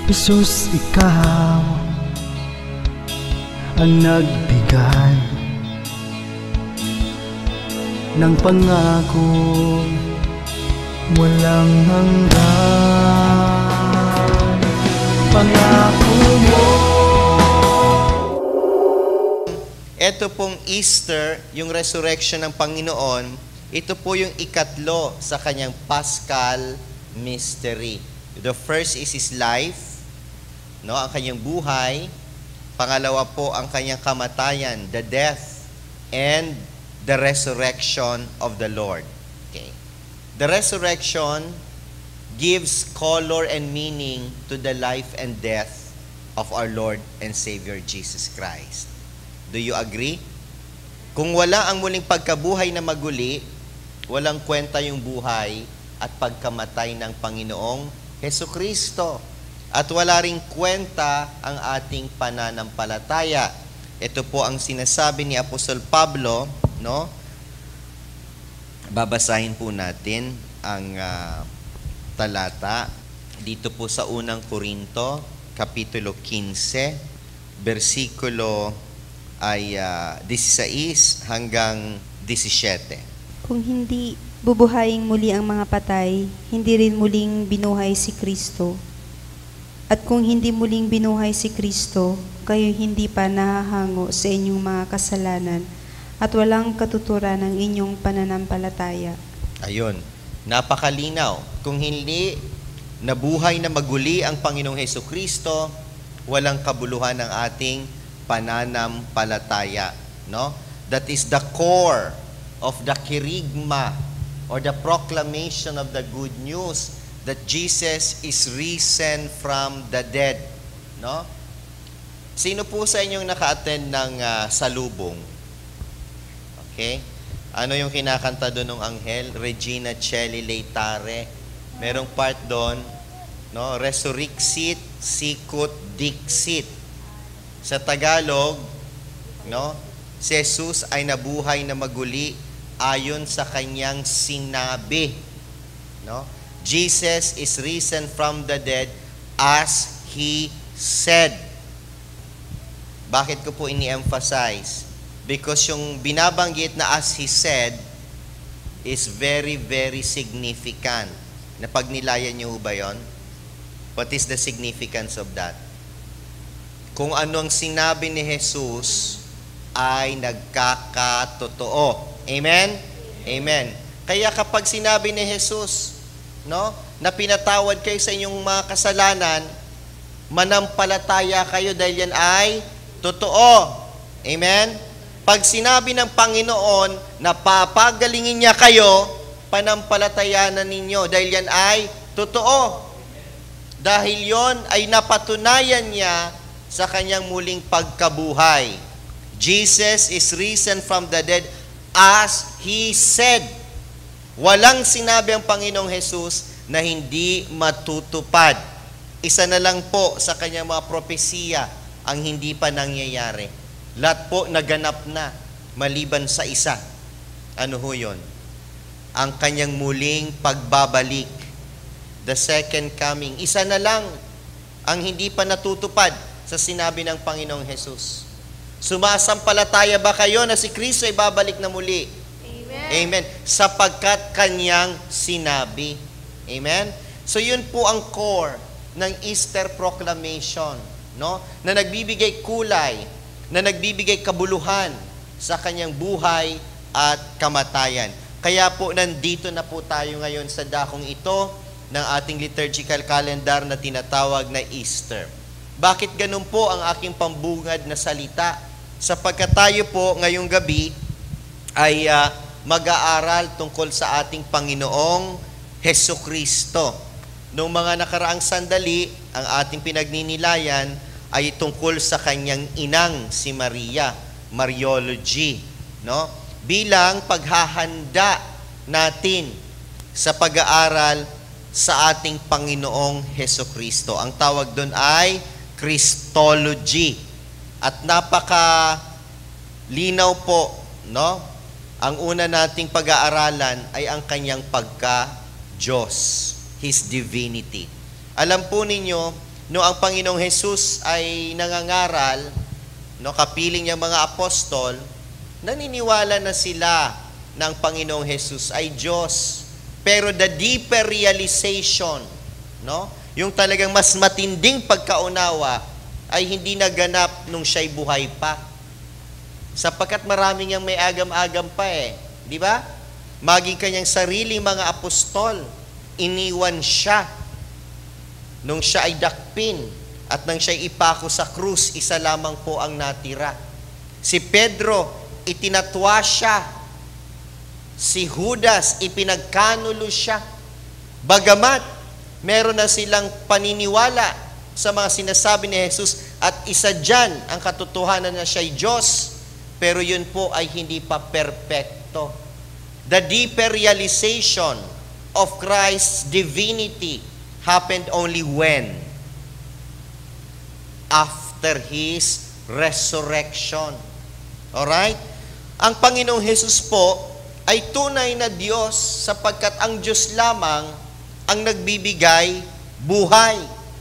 Jesus, ikaw ang nagbigay ng pangako walang hanggan. Pangako mo. Ito pong Easter, yung resurrection ng Panginoon, ito po yung ikatlo sa kanyang Paschal mystery. The first is His life, no, ang kanyang buhay. Pangalawa po ang kanyang kamatayan, the death, and the resurrection of the Lord. Okay. The resurrection gives color and meaning to the life and death of our Lord and Savior Jesus Christ. Do you agree? Kung wala ang muling pagkabuhay na maguli, walang kwenta yung buhay at pagkamatay ng Panginoong Hesukristo. At wala ring kwenta ang ating pananampalataya. Ito po ang sinasabi ni Apostol Pablo, no? Babasahin po natin ang talata dito po sa unang Korinto, Kapitulo 15, versikulo ay 16 hanggang 17. Kung hindi bubuhayin muli ang mga patay, hindi rin muling binuhay si Kristo. At kung hindi muling binuhay si Kristo, kayo hindi pa nahahango sa inyong mga kasalanan at walang katuturan ng inyong pananampalataya. Ayun, napakalinaw. Kung hindi nabuhay na maguli ang Panginoong Hesukristo, walang kabuluhan ng ating pananampalataya, no? That is the core of the kerygma or the proclamation of the good news that Jesus is risen from the dead, no? Sino po sa inyong naka-attend ng salubong? Okay? Ano yung kinakanta doon ng anghel? Regina Coeli Laetare. Merong part doon, no? Resurrexit sicut dixit. Sa Tagalog, no? Si Jesus ay nabuhay na maguli ayon sa kanyang sinabi, no? Jesus is risen from the dead as He said. Bakit ko po ini-emphasize? Because yung binabanggit na as He said is very, very significant. Napagnilayan niyo ba yun? What is the significance of that? Kung ano ang sinabi ni Jesus ay nagkakatotoo. Amen? Amen. Kaya kapag sinabi ni Jesus, no, na pinatawad kayo sa inyong mga kasalanan, manampalataya kayo dahil yan ay totoo. Amen? Pag sinabi ng Panginoon na papagalingin niya kayo, panampalatayanan ninyo dahil yan ay totoo. Dahil yon ay napatunayan niya sa kanyang muling pagkabuhay. Jesus is risen from the dead as He said. Walang sinabi ang Panginoong Jesus na hindi matutupad. Isa na lang po sa kanyang mga propesiya ang hindi pa nangyayari. Lahat po naganap na maliban sa isa. Ano ho yun? Ang kanyang muling pagbabalik. The second coming. Isa na lang ang hindi pa natutupad sa sinabi ng Panginoong Jesus. Sumasampalataya ba kayo na si Kristo ay babalik na muli? Amen. Amen. Sapagkat kanyang sinabi. Amen. So yun po ang core ng Easter proclamation, no? Na nagbibigay kulay, na nagbibigay kabuluhan sa kanyang buhay at kamatayan. Kaya po nandito na po tayo ngayon sa dakong ito ng ating liturgical calendar na tinatawag na Easter. Bakit ganun po ang aking pambungad na salita? Sapagkat tayo po ngayong gabi ay mag-aaral tungkol sa ating Panginoong Hesukristo. Noong mga nakaraang sandali, ang ating pinagninilayan ay tungkol sa kanyang inang si Maria, Mariology, no? Bilang paghahanda natin sa pag-aaral sa ating Panginoong Hesukristo. Ang tawag doon ay Christology. At napaka linaw po, no? Ang una nating pag-aaralan ay ang kanyang pagka-Diyos, His divinity. Alam po ninyo no ang Panginoong Jesus ay nangangaral, no, kapiling niyang mga apostol, naniniwala na sila na ang Panginoong Jesus ay Diyos. Pero the deeper realization, no, yung talagang mas matinding pagkaunawa, ay hindi naganap nung siya'y buhay pa. Sapagkat maraming yang may agam-agam pa di ba? Maging kanyang sariling mga apostol, iniwan siya nung siya ay dakpin at nang siya ipako sa krus, isa lamang po ang natira. Si Pedro, itinatwa siya. Si Judas, ipinagkanulo siya. Bagamat, meron na silang paniniwala sa mga sinasabi ni Jesus at isa dyan ang katotohanan na siya'y Diyos, pero yun po ay hindi pa perpekto. The deeper realization of Christ's divinity happened only when? After His resurrection. Alright? Ang Panginoong Jesus po ay tunay na Diyos sapagkat ang Diyos lamang ang nagbibigay buhay.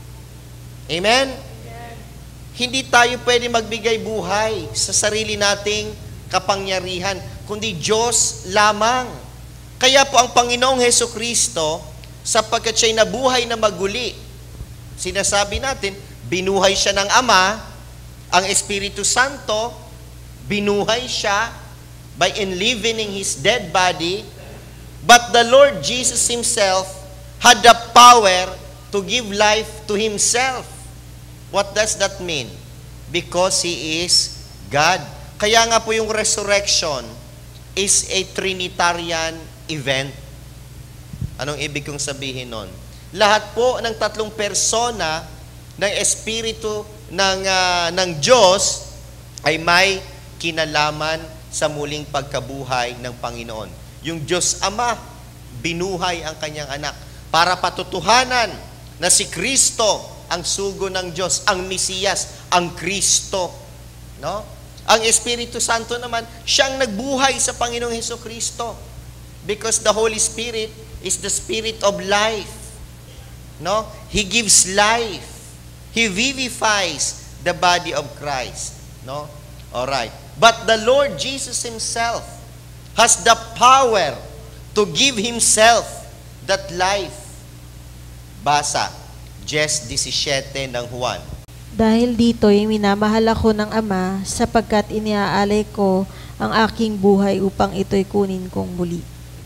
Amen? Hindi tayo pwede magbigay buhay sa sarili nating kapangyarihan, kundi Diyos lamang. Kaya po ang Panginoong Hesukristo, sapagkat siya'y nabuhay na maguli, sinasabi natin, binuhay siya ng Ama, ang Espiritu Santo, binuhay siya by enlivening His dead body, but the Lord Jesus Himself had the power to give life to Himself. What does that mean? Because He is God. Kaya nga po yung resurrection is a Trinitarian event. Anong ibig kong sabihin nun? Lahat po ng tatlong persona ng Espiritu ng Diyos ay may kinalaman sa muling pagkabuhay ng Panginoon. Yung Diyos Ama, binuhay ang kanyang anak para patutuhanan na si Kristo ang sugo ng Diyos, ang Mesiyas, ang Kristo. No? Ang Espiritu Santo naman, siyang nagbuhay sa Panginoong Hesukristo. Because the Holy Spirit is the Spirit of life. No? He gives life. He vivifies the body of Christ. No? Alright. But the Lord Jesus Himself has the power to give Himself that life. Basa, Jes 17 ng Juan. Dahil dito'y minamahal ako ng Ama, sapagkat iniaalay ko ang aking buhay upang ito'y kunin kong muli.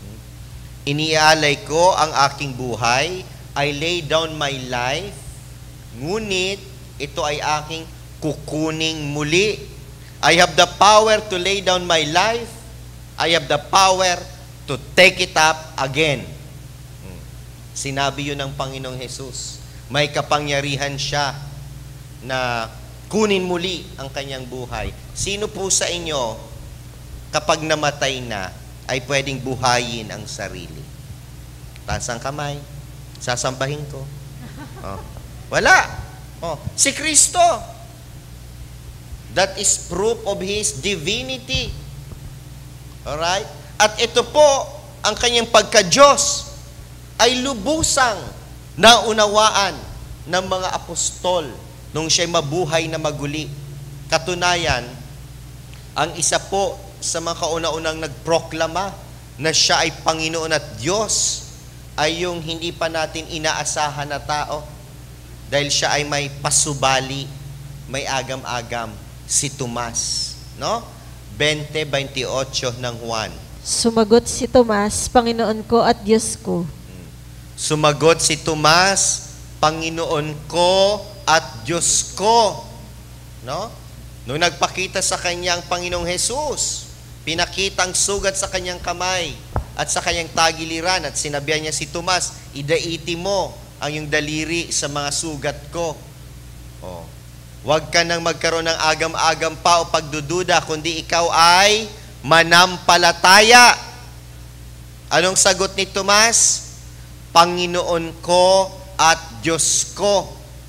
Iniaalay ko ang aking buhay, I lay down my life, ngunit ito ay aking kukuning muli. I have the power to lay down my life, I have the power to take it up again. Sinabi yun ng Panginoong Jesus. May kapangyarihan siya na kunin muli ang kanyang buhay. Sino po sa inyo, kapag namatay na, ay pwedeng buhayin ang sarili? Taas ang kamay. Sasambahin ko. Oh. Wala. Oh. Si Kristo. That is proof of His divinity. Alright? At ito po, ang kanyang pagka-Diyos ay lubusang naunawaan ng mga apostol nung siya'y mabuhay na maguli. Katunayan, ang isa po sa mga kauna-unang nagproklama na siya ay Panginoon at Diyos ay yung hindi pa natin inaasahan na tao dahil siya ay may pasubali, may agam-agam, si Tomas. No? 20:28 ng Juan. Sumagot si Tomas, Panginoon ko at Diyos ko. Sumagot si Tomas, Panginoon ko at Diyos ko. No? Nung nagpakita sa kanya ang Panginoong Jesus, pinakita ang sugat sa kanyang kamay at sa kanyang tagiliran at sinabihan niya si Tomas, idaiti mo ang iyong daliri sa mga sugat ko. Oh. Huwag ka nang magkaroon ng agam-agam pa o pagdududa, kundi ikaw ay manampalataya. Anong sagot ni Tomas? Panginoon ko at Diyos ko.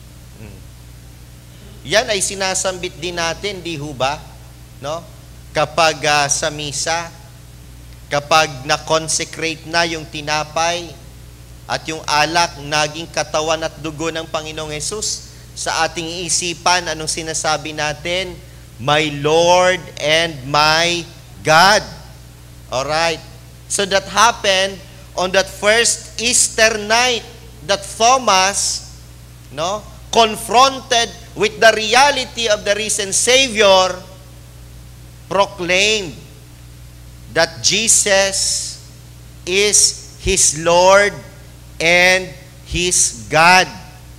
Yan ay sinasambit din natin, di ho ba? No? Kapag sa misa, kapag na-consecrate na yung tinapay at yung alak naging katawan at dugo ng Panginoong Hesus, sa ating isipan, anong sinasabi natin? My Lord and my God. Alright. So that happened on that first Easter night that Thomas, confronted with the reality of the risen Savior, proclaimed that Jesus is his Lord and his God.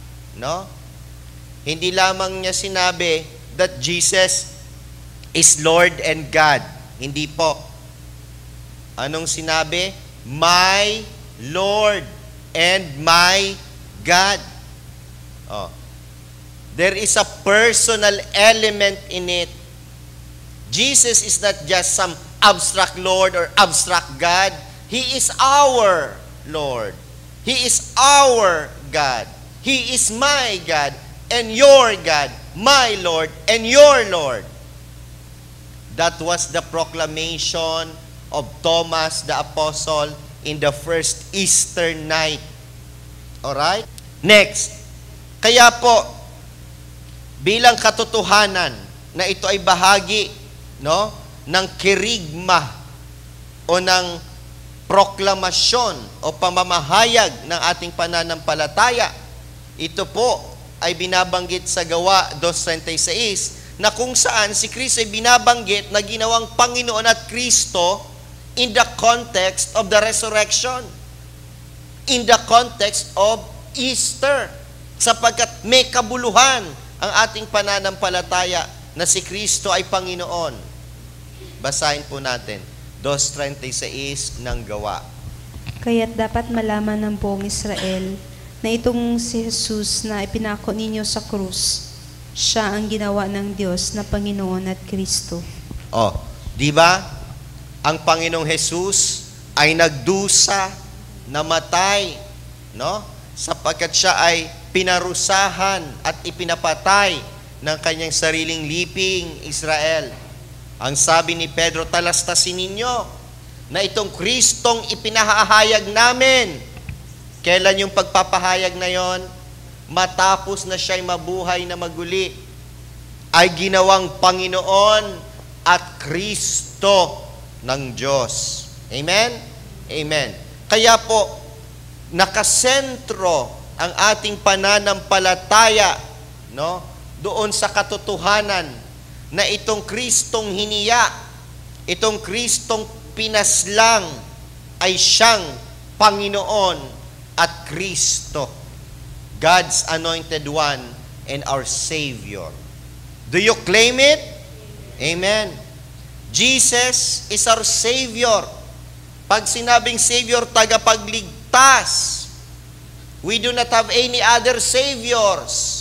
Hindi lamang niya sinabi that Jesus is Lord and God. Hindi po. Anong sinabi? My Lord and my God. There is a personal element in it. Jesus is not just some abstract Lord or abstract God. He is our Lord. He is our God. He is my God and your God, my Lord and your Lord. That was the proclamation of Thomas the Apostle in the first Easter night. Alright? Next. Kaya po, bilang katotohanan na ito ay bahagi ng kirigma o ng proklamasyon o pamamahayag ng ating pananampalataya, ito po ay binabanggit sa Gawa 2:36 na kung saan si Kristo ay binabanggit na ginawang Panginoon at Kristo in the context of the resurrection, in the context of Easter, sapagkat may kabuluhan ang ating pananampalataya na si Kristo ay Panginoon. Basahin po natin 2:36 ng Gawa. Kaya't dapat malaman ng buong Israel na itong si Jesus na ipinako ninyo sa krus, siya ang ginawa ng Diyos na Panginoon at Kristo. Di ba? Ang Panginoong Jesus ay nagdusa, namatay, sapagkat siya ay pinarusahan at ipinapatay ng kanyang sariling liping, Israel. Ang sabi ni Pedro, talastasin ninyo na itong Kristong ipinahahayag namin. Kailan yung pagpapahayag na yon? Matapos na siya'y mabuhay na maguli, ay ginawang Panginoon at Kristo ng Diyos. Amen? Amen. Kaya po, nakasentro ang ating pananampalataya doon sa katotohanan na itong Kristong hiniya, itong Kristong pinaslang ay siyang Panginoon at Kristo, God's anointed one and our Savior. Do you claim it? Amen. Jesus is our Savior. Pag sinabing Savior, tagapagligtas. We do not have any other saviors.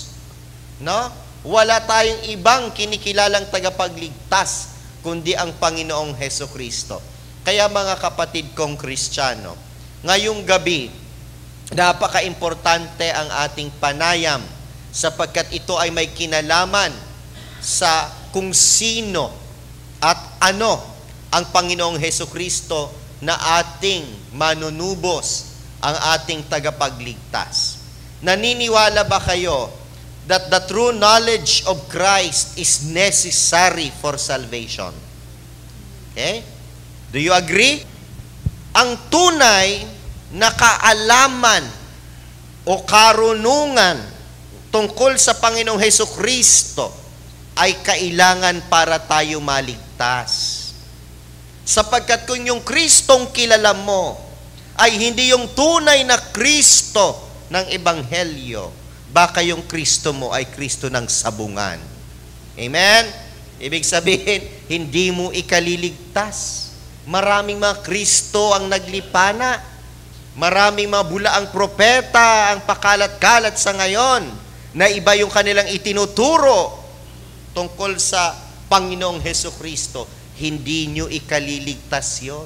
Wala tayong ibang kinikilalang tagapagligtas kundi ang Panginoong Hesukristo. Kaya mga kapatid kong Kristiyano, ngayong gabi, napaka-importante ang ating panayam sapagkat ito ay may kinalaman sa kung sino at ano ang Panginoong Hesukristo na ating manunubos, ang ating tagapagligtas. Naniniwala ba kayo that the true knowledge of Christ is necessary for salvation? Okay? Do you agree? Ang tunay na kaalaman o karunungan tungkol sa Panginoong Hesukristo ay kailangan para tayo maligtas. Sapagkat kung yung Kristong kilala mo ay hindi yung tunay na Kristo ng Ebanghelyo, baka yung Kristo mo ay Kristo ng sabungan. Amen? Ibig sabihin, hindi mo ikaliligtas. Maraming mga Kristo ang naglipana. Maraming mga bulaang propeta ang pakalat-kalat sa ngayon na iba yung kanilang itinuturo tungkol sa Panginoong Hesukristo. Hindi nyo ikaliligtas yun.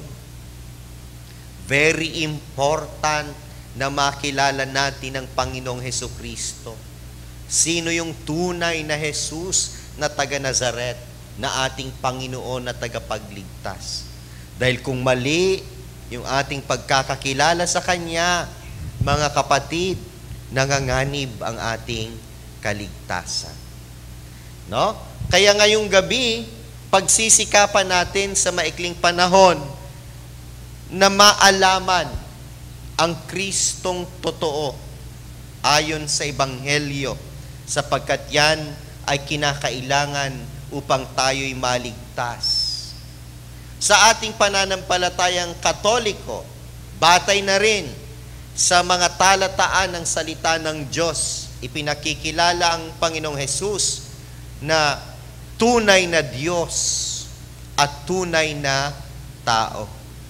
Very important na makilala natin ang Panginoong Hesukristo. Sino yung tunay na Jesus na taga Nazaret, na ating Panginoon na tagapagligtas. Dahil kung mali yung ating pagkakakilala sa Kanya, mga kapatid, nanganganib ang ating kaligtasan. No? Kaya ngayong gabi, pagsisikapan natin sa maikling panahon na maalaman ang Kristong totoo ayon sa Ebanghelyo, sapagkat yan ay kinakailangan upang tayo'y maligtas. Sa ating pananampalatayang Katoliko, batay na rin sa mga talataan ng salita ng Diyos, ipinakikilala ang Panginoong Hesus na tunay na Diyos at tunay na tao.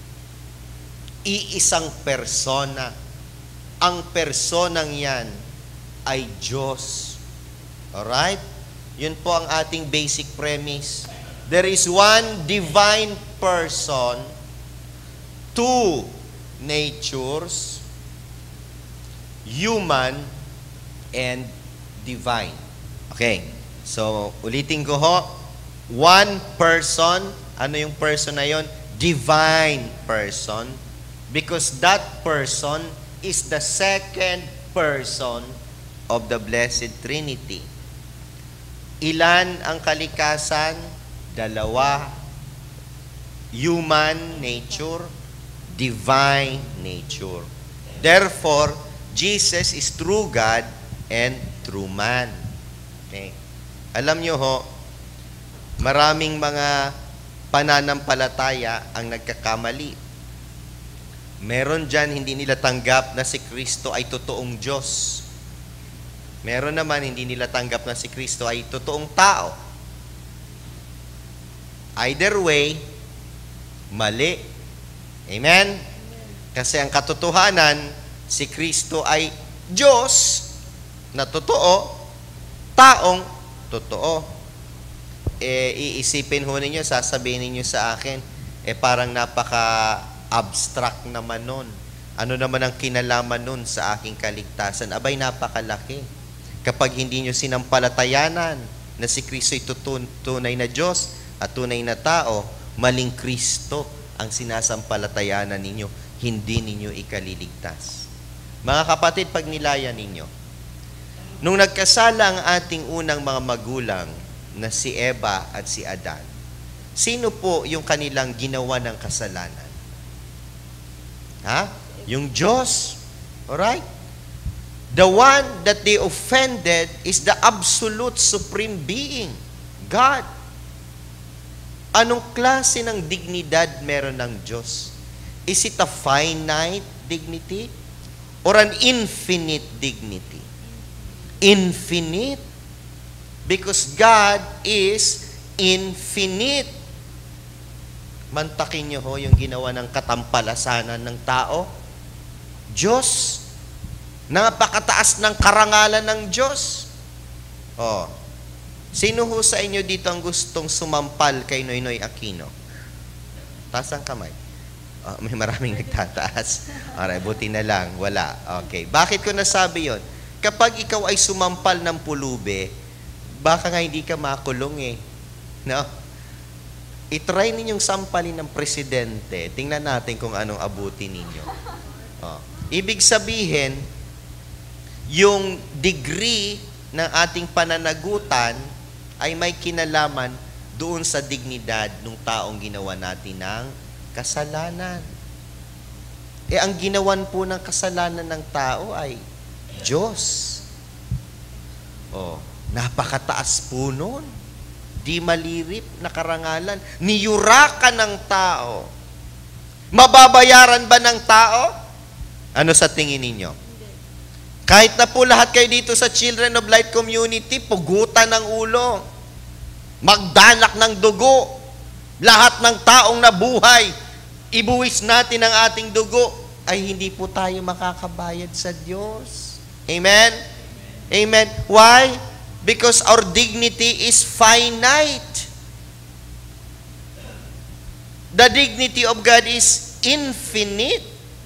Iisang persona. Ang personang yan ay Diyos. Alright? Yun po ang ating basic premise. There is one divine person, two natures, human and divine. Okay. So, ulitin ko ho. One person. Ano yung person na yon? Divine person. Because that person is the second person of the Blessed Trinity. Ilan ang kalikasan? Dalawa. Human nature, divine nature. Therefore, Jesus is true God and true man. Okay. Alam nyo ho, maraming mga pananampalataya ang nagkakamali. Meron dyan hindi nila tanggap na si Kristo ay totoong Diyos. Meron naman hindi nila tanggap na si Kristo ay totoong tao. Either way, mali. Amen? Kasi ang katotohanan, si Kristo ay Diyos na totoo, taong totoo. Iisipin ho ninyo, sasabihin ninyo sa akin, parang napaka-abstract naman nun. Ano naman ang kinalaman nun sa aking kaligtasan? Abay, napakalaki. Kapag hindi nyo sinampalatayanan na si Kristo ay tunay na Diyos at tunay na tao, maling Kristo ang sinasampalatayanan ninyo, hindi ninyo ikaliligtas. Mga kapatid, pag nilaya ninyo, nung nagkasala ang ating unang mga magulang na si Eva at si Adan, sino po yung kanilang ginawa ng kasalanan? Ha? Yung Diyos. Alright? The one that they offended is the absolute supreme being, God. Anong klase ng dignidad meron ng Diyos? Is it a finite dignity or an infinite dignity? Infinite. Because God is infinite. Mantakin nyo ho yung ginawa ng katampalasanan ng tao. Diyos. Napakataas ng karangalan ng Diyos. Oh. Sino ho sa inyo dito ang gustong sumampal kay Noynoy Aquino? Taas ang kamay. Oh, may maraming nagtataas. Alright, buti na lang. Wala. Okay. Bakit ko nasabi yon? Kapag ikaw ay sumampal ng pulube, baka nga hindi ka makulong eh. No? I-try ninyong sampalin ng presidente. Tingnan natin kung anong abuti ninyo. Oh. Ibig sabihin, yung degree ng ating pananagutan ay may kinalaman doon sa dignidad ng taong ginawa natin ng kasalanan. Ang ginawan po ng kasalanan ng tao ay Diyos. Oh, napakataas po nun. Di malirip na karangalan. Niyurakan ng tao. Mababayaran ba ng tao? Ano sa tingin ninyo? Kahit na po lahat kayo dito sa Children of Light Community, pugutan ng ulo, magdanak ng dugo, lahat ng taong nabuhay, ibuwis natin ang ating dugo, ay hindi po tayo makakabayad sa Diyos. Amen? Amen. Why? Because our dignity is finite. The dignity of God is infinite.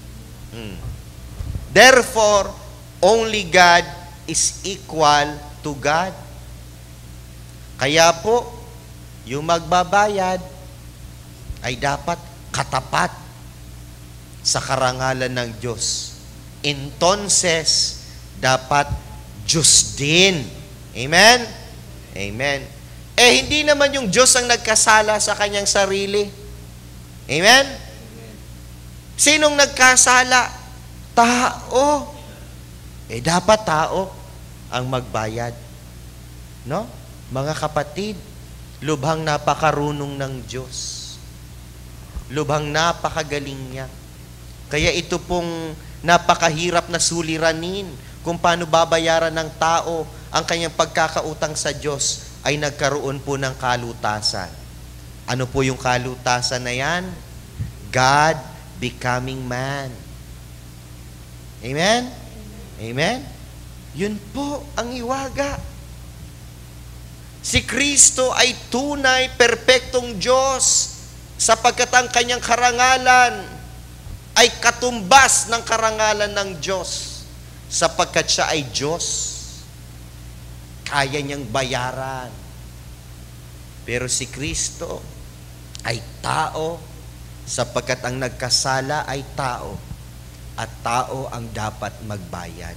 Therefore, only God is equal to God. Kaya po, yung magbabayad ay dapat katapat sa karangalan ng Diyos. Entonces, dapat Diyos din Amen? Amen. Hindi naman yung Diyos ang nagkasala sa kanyang sarili. Amen? Sinong nagkasala? Tao. Dapat tao ang magbayad. No? Mga kapatid, lubhang napakarunong ng Diyos. Lubhang napakagaling niya. Kaya ito pong napakahirap na suliranin kung paano babayaran ng tao ang kanyang pagkakautang sa Diyos ay nagkaroon po ng kalutasan. Ano po yung kalutasan na yan? God becoming man. Amen? Amen? Yun po ang hiwaga. Si Kristo ay tunay, perpektong Diyos sapagkat ang kanyang karangalan ay katumbas ng karangalan ng Diyos sapagkat siya ay Diyos. Kaya niyang bayaran. Pero si Kristo ay tao sapagkat ang nagkasala ay tao at tao ang dapat magbayad.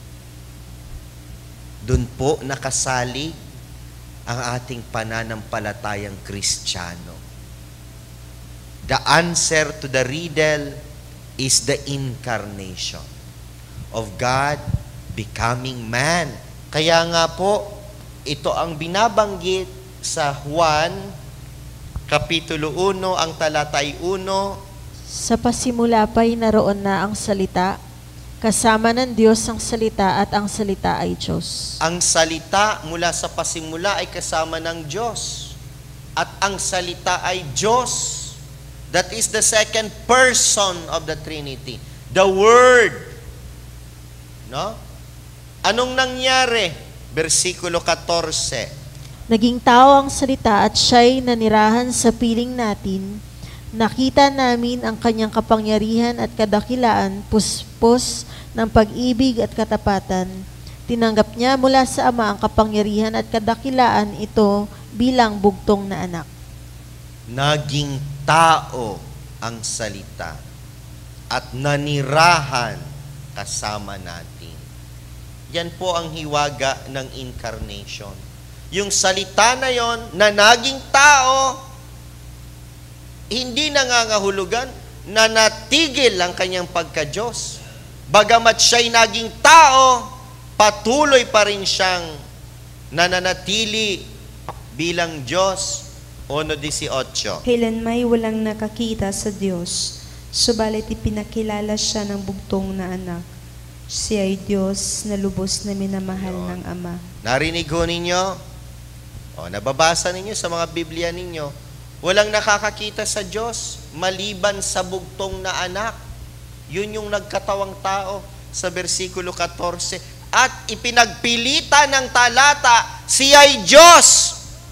Doon po nakasalig ang ating pananampalatayang Kristiyano. The answer to the riddle is the incarnation of God becoming man. Kaya nga po, ito ang binabanggit sa Juan, Kapitulo 1, ang talatay 1. Sa pasimula pa'y naroon na ang salita, kasama ng Diyos ang salita at ang salita ay Diyos. Ang salita mula sa pasimula ay kasama ng Diyos. At ang salita ay Diyos. That is the second person of the Trinity. The Word. No? Anong nangyari? Versikulo 14. Naging tao ang salita at siya'y nanirahan sa piling natin. Nakita namin ang kanyang kapangyarihan at kadakilaan, puspos ng pag-ibig at katapatan. Tinanggap niya mula sa Ama ang kapangyarihan at kadakilaan ito bilang bugtong na anak. Naging tao ang salita at nanirahan kasama natin. Yan po ang hiwaga ng incarnation. Yung salita na yon na naging tao, hindi nangangahulugan na natigil ang kanyang pagka-Diyos. Bagamat siya'y naging tao, patuloy pa rin siyang nananatili bilang Diyos. 1:18. Kailanmay walang nakakita sa Diyos, subalit ipinakilala siya ng bugtong na anak. Siya ay Diyos na lubos na minamahal ng Ama. Narinig ho ninyo? Nababasa ninyo sa mga Biblia ninyo, walang nakakakita sa Diyos maliban sa bugtong na anak. Yun yung nagkatawang tao sa versikulo 14. At ipinagpilitan ng talata, siya ay Diyos.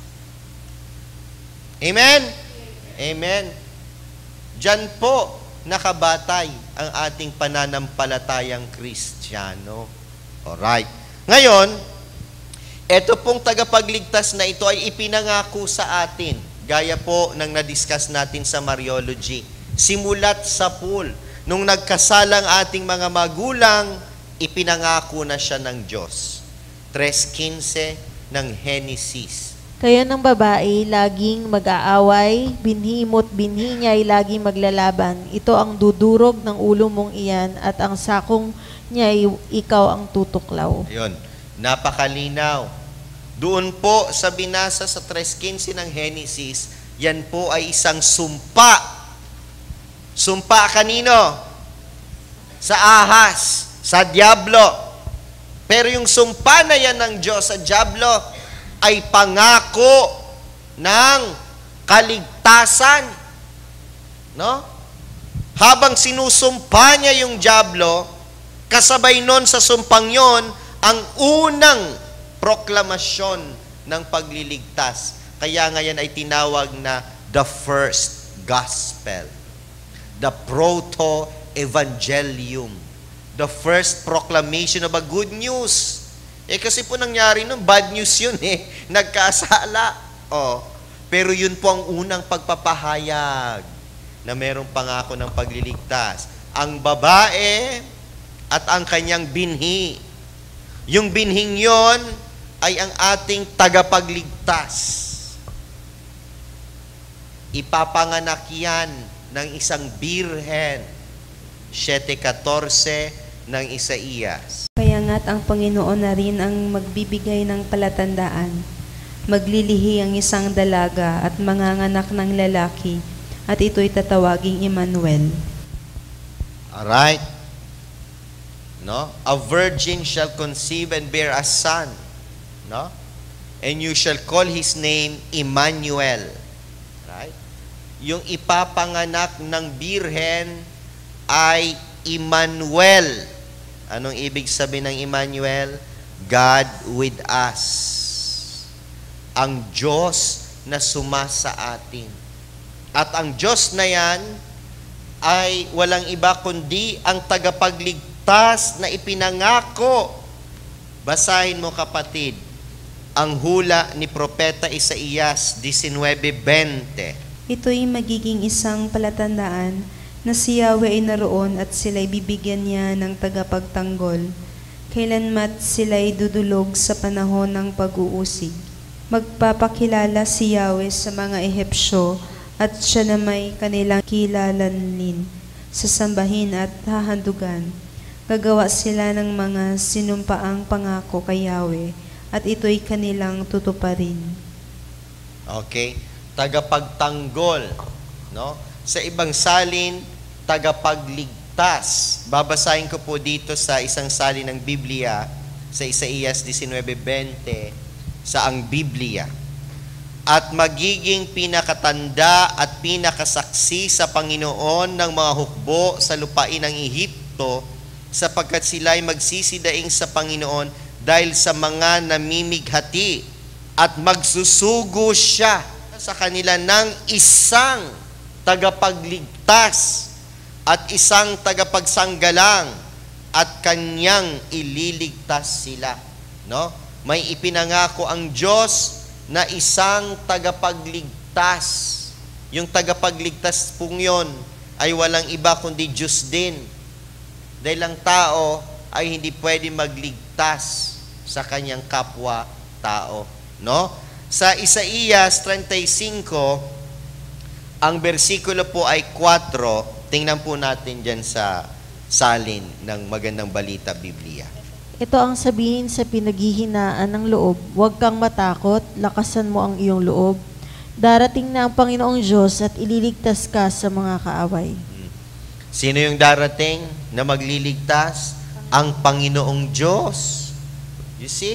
Amen? Amen. Diyan po nakabatay ang ating pananampalatayang Kristiyano. Alright. Ngayon, ito pong tagapagligtas na ito ay ipinangako sa atin. Gaya po ng na-discuss natin sa Mariology. Simulat sa pool. Nung nagkasalang ating mga magulang, ipinangako na siya ng Diyos. 3:15 ng Genesis. Kaya ng babae, laging mag-aaway, binhi mo't binhi niya ay laging maglalaban. Ito ang dudurog ng ulo mong iyan at ang sakong niya ay ikaw ang tutuklaw. Ayun, napakalinaw. Doon po sa binasa sa 3:15 ng Genesis, yan po ay isang sumpa. Sumpa kanino? Sa ahas, sa diablo. Pero yung sumpa na yan ng Diyos sa diablo ay pangako ng kaligtasan. No? Habang sinusumpa niya yung diablo, kasabay nun sa sumpang yon ang unang proklamasyon ng pagliligtas. Kaya ngayon ay tinawag na the first gospel. The proto-evangelium. The first proclamation of a good news. Kasi po nangyari nun, bad news yun nagkasala. Pero yun po ang unang pagpapahayag na merong pangako ng pagliligtas. Ang babae at ang kanyang binhi. Yung binhing yon ay ang ating tagapagligtas. Ipapanganak yan ng isang birhen. 7:14 ng Isaías. Kaya nga't ang Panginoon na rin ang magbibigay ng palatandaan. Maglilihi ang isang dalaga at manganganak ng lalaki, at ito'y tatawaging Emmanuel. Alright? No? A virgin shall conceive and bear a son. No? And you shall call his name Emmanuel. Right? Yung ipapanganak ng birhen ay Emmanuel. Anong ibig sabihin ng Emmanuel? God with us. Ang Diyos na sumasa atin. At ang Diyos na yan ay walang iba kundi ang tagapagligtas na ipinangako. Basahin mo kapatid, ang hula ni Propeta Isaías 19:20. Ito'y magiging isang palatandaan na si Yahweh ay naroon at sila'y bibigyan niya ng tagapagtanggol, kailanmat sila'y dudulog sa panahon ng pag-uusig. Magpapakilala si Yahweh sa mga Ehipsyo at siya na may kanilang kilalanin, sasambahin at hahandugan. Gagawa sila ng mga sinumpaang pangako kay Yahweh at ito'y kanilang tutuparin. Okay? Tagapagtanggol. No? Sa ibang salin, tagapagligtas. Babasahin ko po dito sa isang salin ng Biblia, sa Isaías 19:20, sa ang Biblia. At magiging pinakatanda at pinakasaksi sa Panginoon ng mga hukbo sa lupain ng Ehipto, sapagkat sila ay magsisidaing sa Panginoon dahil sa mga namimighati, at magsusugo siya sa kanila ng isang tagapagligtas at isang tagapagsanggalang, at kanyang ililigtas sila. No? May ipinangako ang Diyos na isang tagapagligtas. Yung tagapagligtas pong yun ay walang iba kundi Diyos din. Dahil ang tao ay hindi pwede magligtas sa kanyang kapwa-tao. No? Sa Isaías 35, ang bersikulo po ay 4. Tingnan po natin dyan sa salin ng Magandang Balita Biblia. Ito ang sabihin sa pinaghihinaan ng loob, huwag kang matakot, lakasan mo ang iyong loob. Darating na ang Panginoong Diyos at ililigtas ka sa mga kaaway. Sino yung darating na magliligtas? Ang Panginoong Diyos. You see?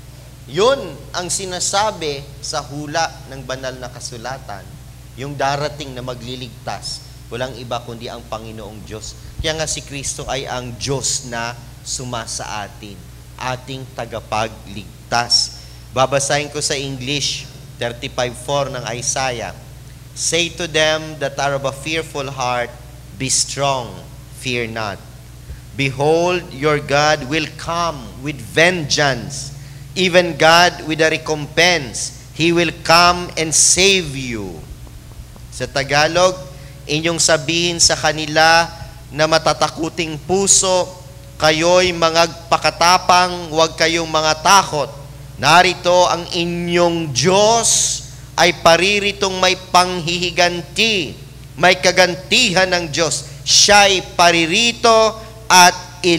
Yun ang sinasabi sa hula ng banal na kasulatan. Yung darating na magliligtas, walang iba kundi ang Panginoong Diyos. Kaya nga si Kristo ay ang Diyos na sumasa atin, ating tagapagligtas. Babasahin ko sa English, 35:4 ng Isaiah. Say to them that are of a fearful heart, be strong, fear not. Behold, your God will come with vengeance, even God with a recompense. He will come and save you. Sa Tagalog, inyong sabihin sa kanila na matatakuting puso, kayo'y mangagpakatapang, huwag kayong mga takot. Narito ang inyong Diyos ay pariritong may panghihiganti, may kagantihan ng Diyos. Siya'y paririto at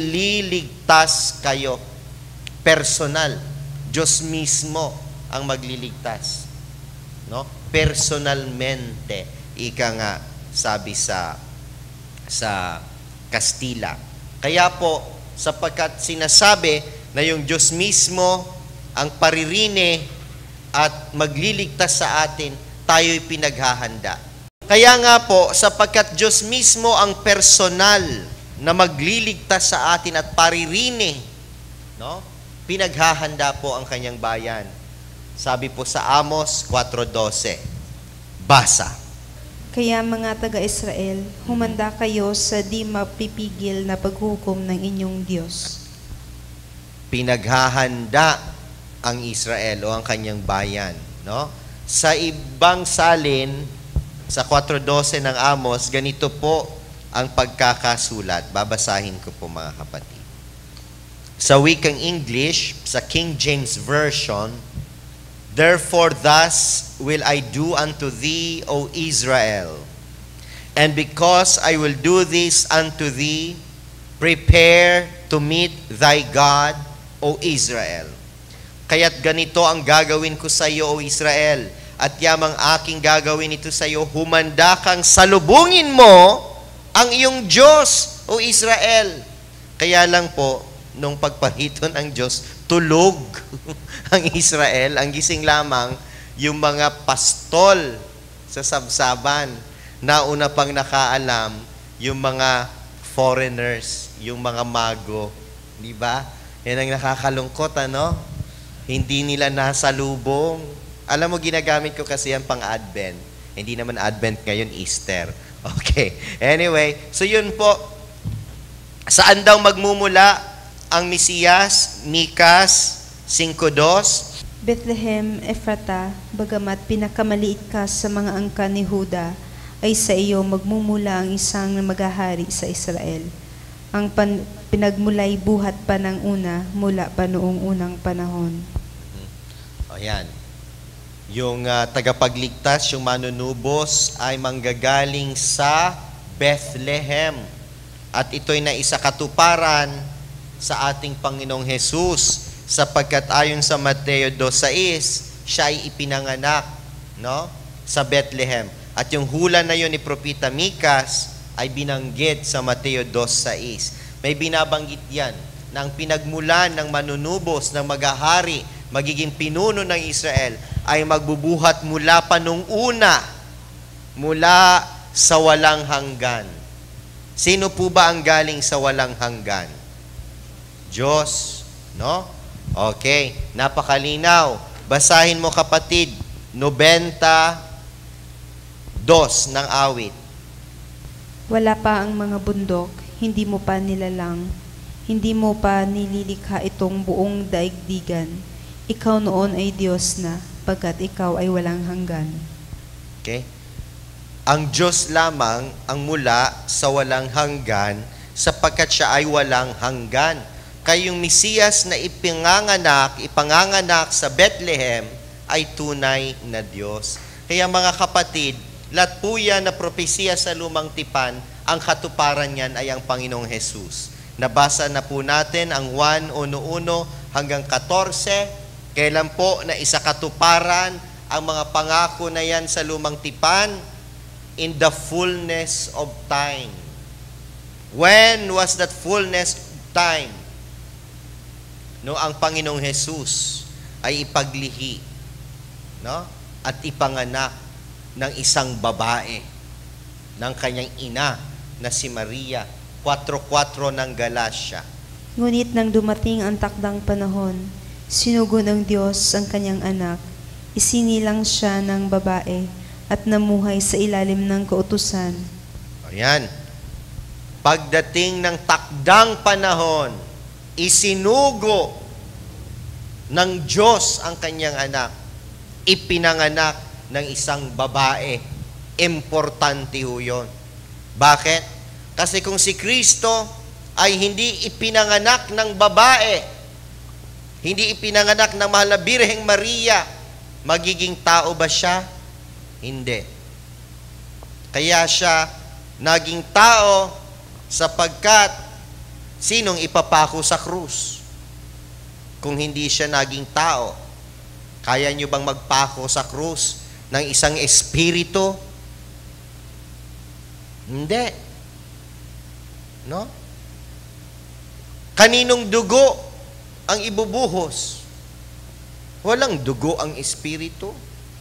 ililigtas kayo. Personal. Diyos mismo ang magliligtas. No? Personalmente. Ika nga sabi sa Kastila. Kaya po, sapagkat sinasabi na yung Diyos mismo ang paririne at magliligtas sa atin, tayo'y pinaghahanda. Kaya nga po, sapagkat Diyos mismo ang personal na magliligtas sa atin at paririne, no? Pinaghahanda po ang kanyang bayan. Sabi po sa Amos 4:12, basa. Kaya mga taga-Israel, humanda kayo sa di mapipigil na paghukom ng inyong Diyos. Pinaghahanda ang Israel o ang kanyang bayan. No? Sa ibang salin, sa 4:12 ng Amos, ganito po ang pagkakasulat. Babasahin ko po mga kapatid. Sa wikang English, sa King James Version, "Therefore thus will I do unto thee, O Israel, and because I will do this unto thee, prepare to meet thy God, O Israel. Kaya't ganito ang gagawin ko sa iyo, O Israel, at yamang aking gagawin ito sa iyo, humanda kang salubungin mo ang iyong Diyos, O Israel." Kaya lang po, nung pagpahiton ang Diyos, tulog ang Israel. Ang gising lamang yung mga pastol sa sabsaban. Nauna pang nakaalam yung mga foreigners, yung mga mago. Di ba? Yan ang nakakalungkot, ano? Hindi nila nasalubong. Alam mo, ginagamit ko kasi yan pang Advent. Hindi naman Advent ngayon, Easter. Okay. Anyway, so yun po. Saan daw magmumula ang Mesiyas? Mikas 5:2. Bethlehem, Ephrata, bagamat pinakamaliit ka sa mga angkan ni Huda, ay sa iyo magmumula ang isang maghahari sa Israel. Ang pinagmulay buhat pa ng una, mula pa noong unang panahon. O yan. Yung tagapagligtas, yung manunubos, ay manggagaling sa Bethlehem. At ito'y naisakatuparan sa ating Panginoong Jesus, sapagkat ayon sa Mateo 2:6, siya ay ipinanganak, no, sa Bethlehem. At yung hula na yun ni Propeta Mikas ay binanggit sa Mateo 2:6. May binabanggit yan na ang pinagmulan ng manunubos, ng maghahari, magiging pinuno ng Israel, ay magbubuhat mula pa nung una, mula sa walang hanggan. Sino po ba ang galing sa walang hanggan? Diyos, no? Okay, napakalinaw. Basahin mo, kapatid, 92 ng awit. Wala pa ang mga bundok, hindi mo pa nilalang, hindi mo pa nililikha itong buong daigdigan. Ikaw noon ay Diyos na, pagkat ikaw ay walang hanggan. Okay? Ang Diyos lamang ang mula sa walang hanggan, sapagkat siya ay walang hanggan. Kaya yung Mesiyas na ipanganganak sa Bethlehem ay tunay na Diyos. Kaya mga kapatid, lahat po yan na propesiya sa Lumang Tipan, ang katuparan niyan ay ang Panginoong Jesus. Nabasa na po natin ang 1:1 hanggang 14. Kailan po na isakatuparan ang mga pangako na yan sa Lumang Tipan? In the fullness of time. When was that fullness of time? No, ang Panginoong Jesus ay ipaglihi, no, at ipanganak ng isang babae ng kanyang ina na si Maria. 4:4 ng Galatia. Ngunit nang dumating ang takdang panahon, sinugo ng Diyos ang kanyang anak, isinilang siya ng babae at namuhay sa ilalim ng kautusan. Ayan. Pagdating ng takdang panahon, isinugo ng Diyos ang kanyang anak. Ipinanganak ng isang babae. Importante ho yun. Bakit? Kasi kung si Kristo ay hindi ipinanganak ng babae, hindi ipinanganak ng mahal na Birheng Maria, magiging tao ba siya? Hindi. Kaya siya naging tao sapagkat sinong ipapako sa krus? Kung hindi siya naging tao, kaya nyo bang magpako sa krus ng isang espiritu? Hindi. No? Kaninong dugo ang ibubuhos? Walang dugo ang espiritu.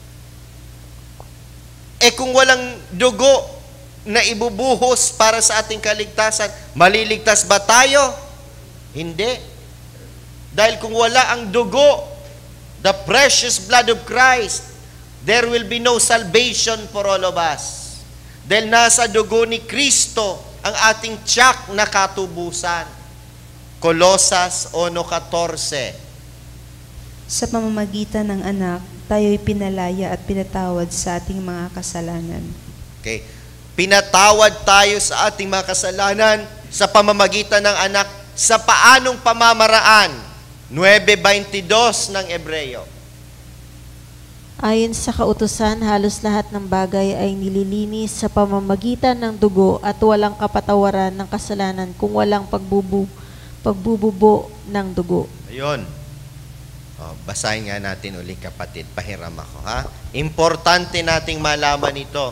Kung walang dugo na ibubuhos para sa ating kaligtasan, maliligtas ba tayo? Hindi. Dahil kung wala ang dugo, the precious blood of Christ, there will be no salvation for all of us. Dahil nasa dugo ni Kristo ang ating tiyak na katubusan. Kolosas 1:14. Sa pamamagitan ng anak, tayo'y pinalaya at pinatawad sa ating mga kasalanan. Okay. Pinatawad tayo sa ating mga kasalanan sa pamamagitan ng anak. sa paanong pamamaraan? 9:22 ng Ebreo. Ayon sa kautusan, halos lahat ng bagay ay nililinis sa pamamagitan ng dugo at walang kapatawaran ng kasalanan kung walang pagbububo ng dugo. Ayun. Basahin nga natin uli, kapatid. Pahiram ako, ha? Importante nating malaman ito.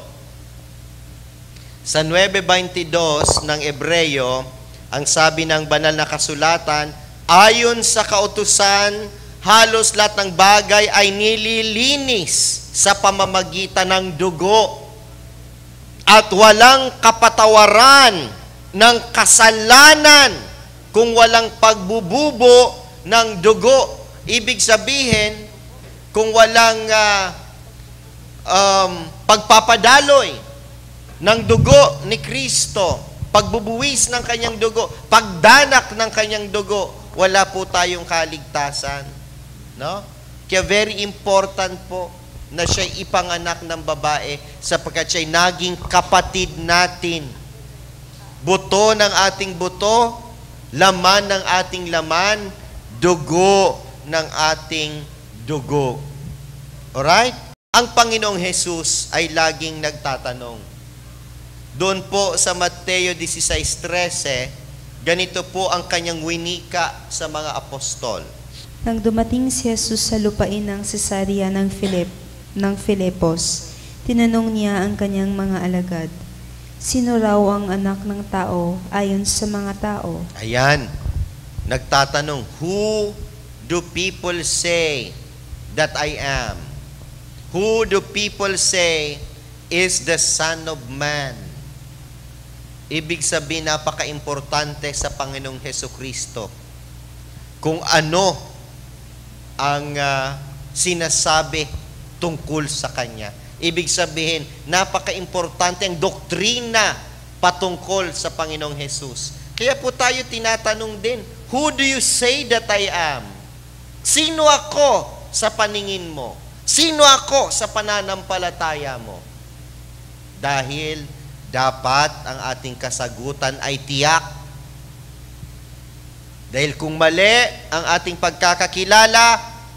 Sa 9:22 ng Ebreo, ang sabi ng banal na kasulatan, ayon sa kautusan, halos lahat ng bagay ay nililinis sa pamamagitan ng dugo at walang kapatawaran ng kasalanan kung walang pagbububo ng dugo. Ibig sabihin, kung walang pagpapadaloy ng dugo ni Kristo, pagbubuwis ng kanyang dugo, pagdanak ng kanyang dugo, wala po tayong kaligtasan. No? Kaya very important po na siya'y ipanganak ng babae sapagkat siya'y naging kapatid natin. Buto ng ating buto, laman ng ating laman, dugo ng ating dugo. Alright? Ang Panginoong Jesus ay laging nagtatanong. Doon po sa Mateo 16:13, ganito po ang kanyang winika sa mga apostol. Nang dumating si Jesus sa lupain ng Cesarea ng Filipos, tinanong niya ang kanyang mga alagad, sino raw ang anak ng tao ayon sa mga tao? Ayan, nagtatanong, who do people say that I am? Who do people say is the Son of Man? Ibig sabihin, napaka-importante sa Panginoong Hesukristo kung ano ang sinasabi tungkol sa Kanya. Ibig sabihin, napaka-importante ang doktrina patungkol sa Panginoong Jesus. Kaya po tayo tinatanong din, who do you say that I am? Sino ako sa paningin mo? Sino ako sa pananampalataya mo? Dahil dapat ang ating kasagutan ay tiyak. Dahil kung mali ang ating pagkakakilala,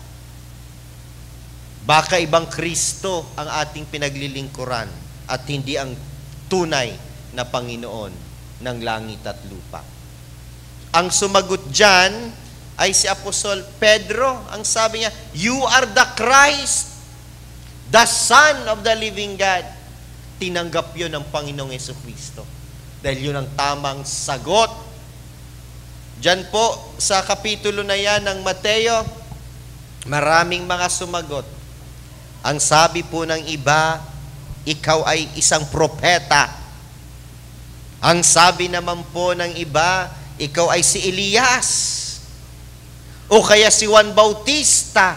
baka ibang Kristo ang ating pinaglilingkuran at hindi ang tunay na Panginoon ng langit at lupa. Ang sumagot dyan ay si Apostol Pedro. Ang sabi niya, you are the Christ, the Son of the living God. Tinanggap yun ng Panginoong Jesucristo. Dahil yun ang tamang sagot. Diyan po sa kapitulo na yan ng Mateo, maraming mga sumagot. Ang sabi po ng iba, ikaw ay isang propeta. Ang sabi naman po ng iba, ikaw ay si Elias. O kaya si Juan Bautista.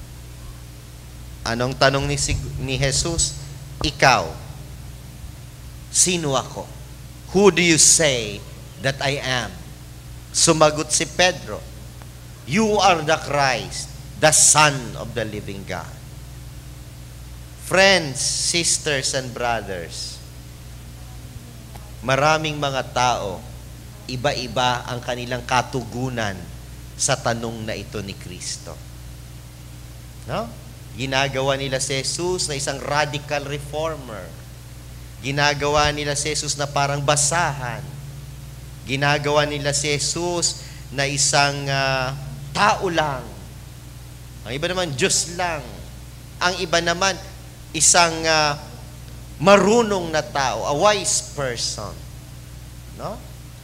Anong tanong ni Jesus? Ikaw, sino ako? Who do you say that I am? Sumagot si Pedro, you are the Christ, the Son of the living God. Friends, sisters, and brothers, maraming mga tao, iba-iba ang kanilang katugunan sa tanong na ito ni Kristo. No? Ginagawa nila si Jesus na isang radical reformer. Ginagawa nila si Jesus na parang basahan. Ginagawa nila si Jesus na isang tao lang. Ang iba naman, Diyos lang. Ang iba naman, isang marunong na tao, a wise person. No?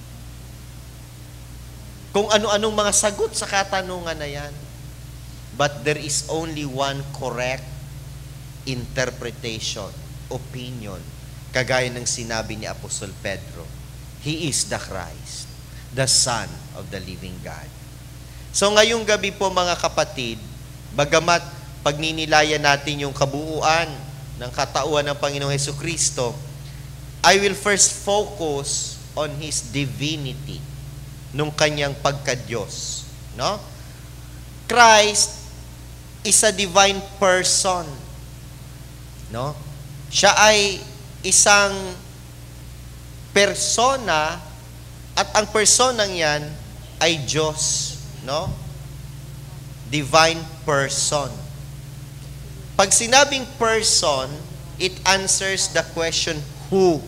Kung ano-anong mga sagot sa katanungan na yan. But there is only one correct interpretation, opinion, kagaya ng sinabi ni Apostol Pedro. He is the Christ, the Son of the living God. So ngayong gabi po mga kapatid, bagamat pagninilayan natin yung kabuuan ng katauhan ng Panginoong Hesukristo, I will first focus on His divinity, nung kanyang pagka-Diyos. No? Christ is a divine person. No? Siya ay isang persona, at ang personang yan ay Diyos, no? Divine person. Pag sinabing person, it answers the question, who?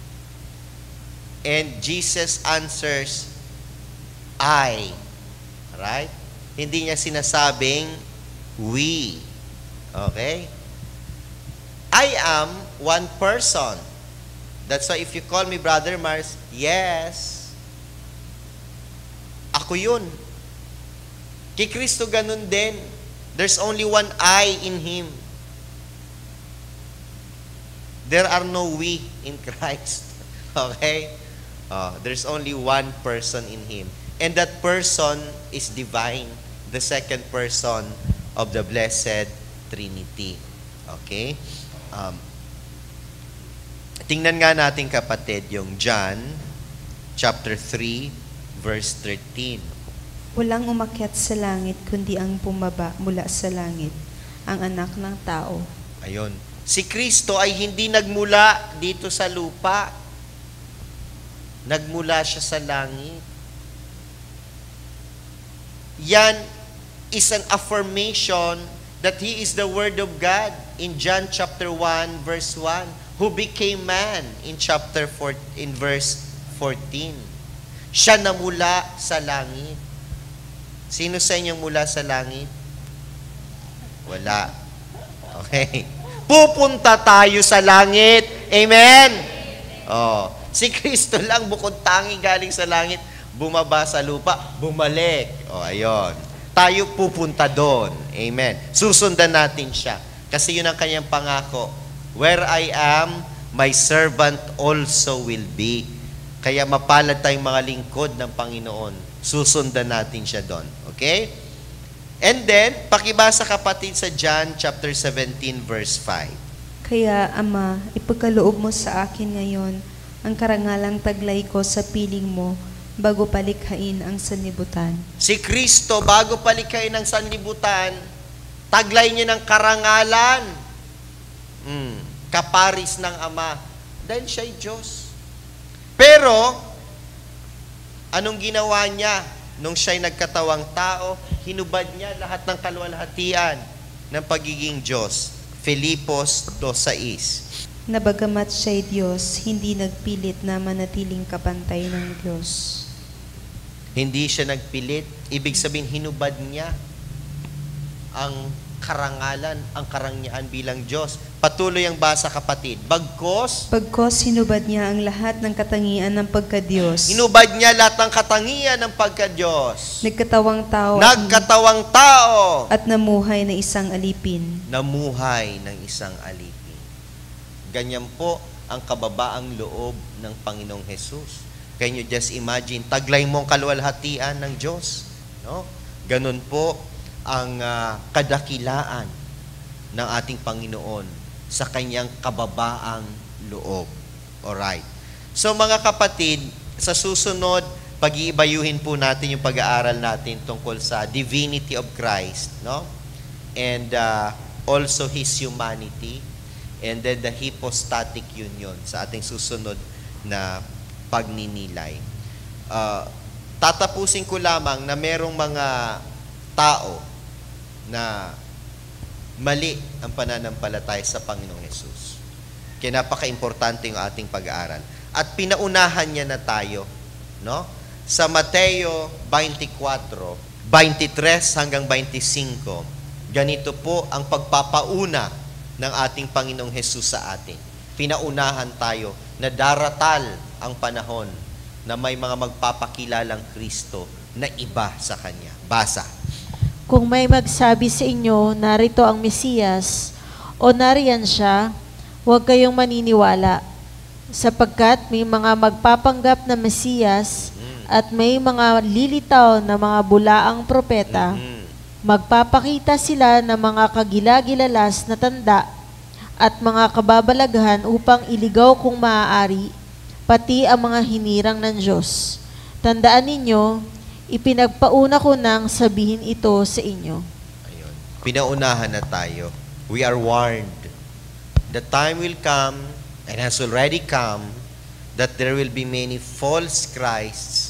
And Jesus answers, I. Right? Hindi niya sinasabing, we. Okay? I am one person. That's why if you call me Brother Mars, yes, ako yun. Kay Kristo ganun din. There's only one I in Him. There are no we in Christ. Okay? There's only one person in Him. And that person is divine. The second person of the Blessed Trinity. Okay? Tingnan nga natin kapatid yung John chapter 3 verse 13. Walang umakyat sa langit kundi ang bumaba mula sa langit, ang anak ng tao. Ayun. Si Kristo ay hindi nagmula dito sa lupa. Nagmula siya sa langit. Yan is an affirmation that He is the Word of God in John chapter 1 verse 1, who became man in chapter 4 in verse 14. Siya na mula sa langit. Sino sa inyong mula sa langit? Wala. Okay. Pupunta tayo sa langit. Amen? Si Kristo lang bukod tangi galing sa langit, bumaba sa lupa, bumalik. Ayun. Tayo pupunta doon. Amen. Susundan natin siya. Kasi yun ang kanyang pangako. Where I am, my servant also will be. Kaya mapalad tayong mga lingkod ng Panginoon. Susundan natin siya doon. Okay? And then, pakibasa kapatid sa John chapter 17 verse 5. Kaya, Ama, ipagkaloob mo sa akin ngayon ang karangalang taglay ko sa piling mo bago palikhain ang sanlibutan. Si Kristo, bago palikhain ang sanlibutan, taglay niya ng karangalan. Kaparis ng Ama. Dahil siya'y Diyos. Pero, anong ginawa niya? Nung siya'y nagkatawang tao, hinubad niya lahat ng kaluwalhatian ng pagiging Diyos. Filipos 2:6. Na bagamat siya'y Diyos, hindi nagpilit na manatiling kapantay ng Diyos. Hindi siya nagpilit. Ibig sabihin, hinubad niya ang karangalan, ang karangyaan bilang Diyos. Patuloy ang basa kapatid. Bagkos hinubad niya ang lahat ng katangian ng pagka-Diyos. hinubad niya lahat ng katangian ng pagka-Diyos. Nagkatawang tao Nagkatawang tao. at namuhay na isang alipin. Namuhay ng isang alipin. Ganyan po ang kababaang loob ng Panginoong Jesus. Can you just imagine? Taglay mo ang kaluwalhatian ng Diyos. No? Ganun po ang kadakilaan ng ating Panginoon sa kanyang kababaang loob. Alright. So mga kapatid, sa susunod, pag-iibayuhin po natin yung pag-aaral natin tungkol sa divinity of Christ, no? And also His humanity, and then the hypostatic union sa ating susunod na pagninilay. Tatapusin ko lamang na merong mga tao na mali ang pananampalataya sa Panginoong Hesus. Kaya napaka-importante yung ating pag-aaral. At pinaunahan niya na tayo, no? Sa Mateo 24, 23 hanggang 25, ganito po ang pagpapauna ng ating Panginoong Hesus sa atin. Pinaunahan tayo na daratal ang panahon na may mga magpapakilalang Kristo na iba sa Kanya. Basa. Kung may magsabi sa inyo, narito ang Mesiyas, o nariyan siya, huwag kayong maniniwala, sapagkat may mga magpapanggap na Mesiyas at may mga lilitaw na mga bulaang propeta. Magpapakita sila ng mga kagilagilalas na tanda at mga kababalaghan upang iligaw kung maaari, pati ang mga hinirang ng Diyos. Tandaan ninyo, ipinagpauna ko nang sabihin ito sa inyo. Ayun. Pinaunahan na tayo. We are warned. The time will come, and has already come, that there will be many false Christs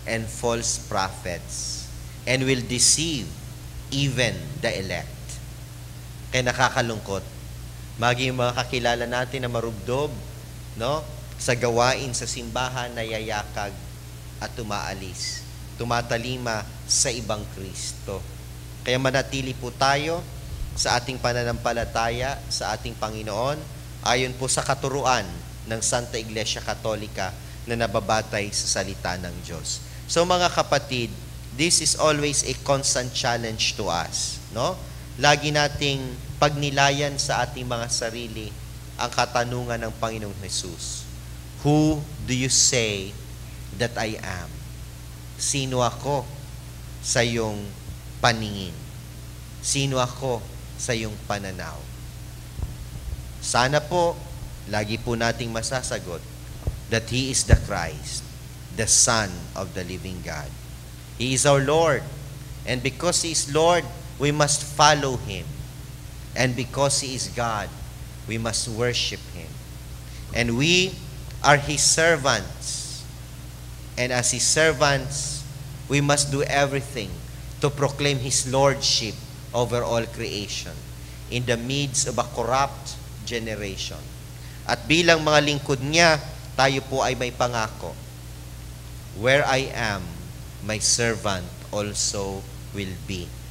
and false prophets, and will deceive even the elect. Kaya nakakalungkot. Maging mga kakilala natin na marubdob, no? Sa gawain sa simbahan, nayayakag at tumaalis. Tumatalima sa ibang Kristo. Kaya manatili po tayo sa ating pananampalataya sa ating Panginoon ayon po sa katuruan ng Santa Iglesia Katolika na nababatay sa salita ng Diyos. So mga kapatid, this is always a constant challenge to us, no? Lagi nating pagnilayan sa ating mga sarili ang katanungan ng Panginoong Jesus. Who do you say that I am? Sino ako sa iyong paningin? Sino ako sa iyong pananaw? Sana po, lagi po nating masasagot that He is the Christ, the Son of the living God. He is our Lord. And because He is Lord, we must follow Him. And because He is God, we must worship Him. And we are His servants. And as His servants, we must do everything to proclaim His Lordship over all creation in the midst of a corrupt generation. At bilang mga lingkod niya, tayo po ay may pangako. Where I am, my servant also will be.